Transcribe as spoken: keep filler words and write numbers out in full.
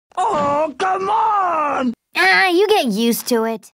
Oh, come on! Ah, you get used to it.